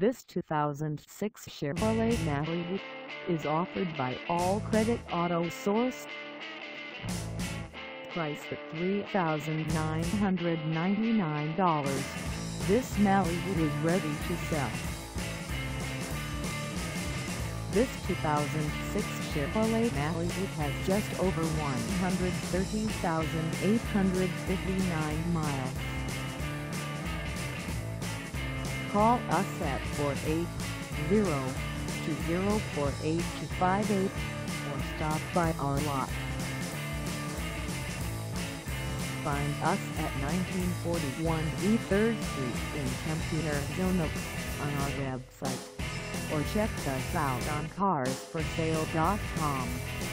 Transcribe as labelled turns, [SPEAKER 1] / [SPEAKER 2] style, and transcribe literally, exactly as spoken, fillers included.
[SPEAKER 1] This two thousand six Chevrolet Malibu is offered by All Credit Auto Source. Priced at three thousand nine hundred ninety-nine dollars, this Malibu is ready to sell. This two thousand six Chevrolet Malibu has just over one hundred thirty thousand eight hundred fifty-nine miles. Call us at four eight zero, two zero four, eight two five eight or stop by our lot. Find us at nineteen forty-one East third Street in Tempe, Arizona on our website, or check us out on cars for sale dot com.